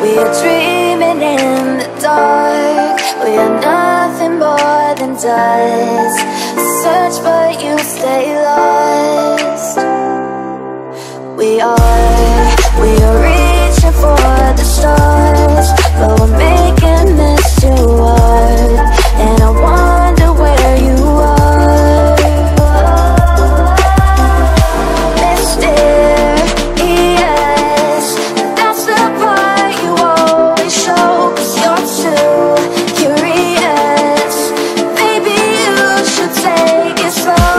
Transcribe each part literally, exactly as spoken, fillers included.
We are dreaming in the dark. We are nothing more than dust. Search but you stay lost. We are, we are reaching for the stars, but we're making this too hard. And I wonder where you are. Mysterious, that's the part you always show. 'Cause you're too curious. Maybe you should take it slow.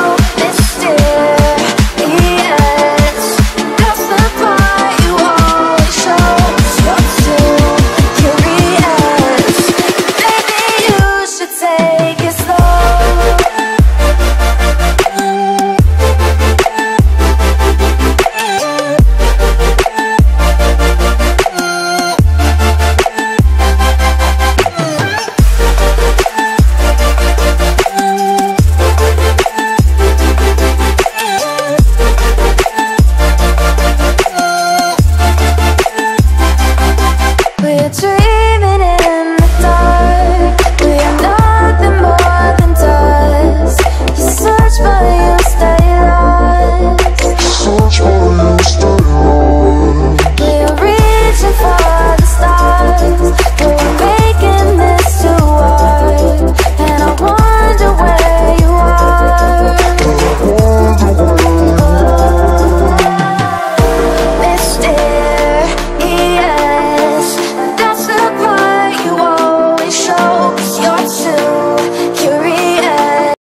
Mysterious, that's the part you always show. 'Cause you're too curious. Maybe you should take it slow. We're dreaming in the dark. We are nothing more than dust. You search but